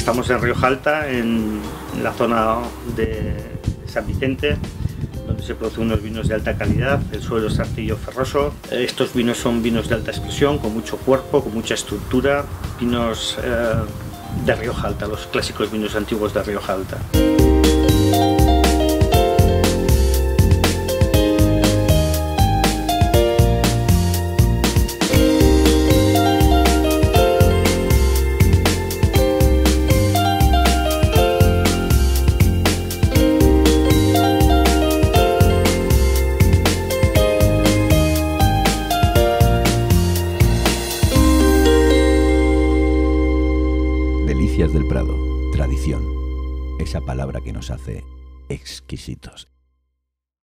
Estamos en Rioja Alta, en la zona de San Vicente, donde se producen unos vinos de alta calidad. El suelo es arcillo ferroso. Estos vinos son vinos de alta expresión, con mucho cuerpo, con mucha estructura. Vinos de Rioja Alta, los clásicos vinos antiguos de Rioja Alta. Delicias del Prado, tradición, esa palabra que nos hace exquisitos.